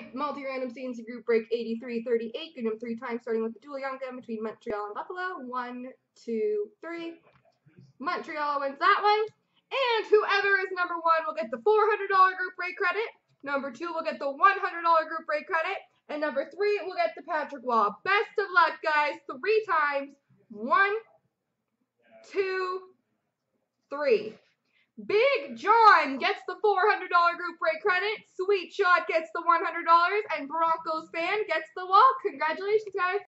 multi-random C&C group break 8338. Get them 3 times, starting with the dual young gun between Montreal and Buffalo. 1, 2, 3. Montreal wins that one. And whoever is number 1 will get the $400 group break credit. Number 2 will get the $100 group break credit. And number 3 will get the Patrick Wall. Best of luck, guys. 3 times. 1, 2, 3. Big John gets the $400 group break credit. Sweet Shot gets the $100. And Broncos fan gets the wall. Congratulations, guys.